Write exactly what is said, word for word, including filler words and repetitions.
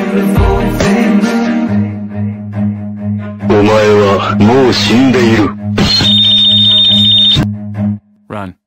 お前はもう死んでいる。 Run.